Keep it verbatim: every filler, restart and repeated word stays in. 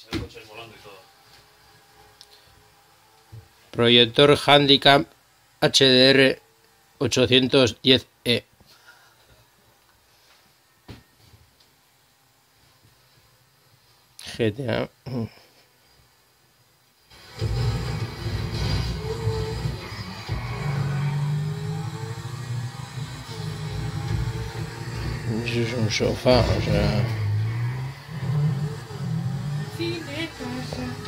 Proyector Handycam H D R ochocientos diez E. G T A. Eso es un sofá, o sea... Cine casa.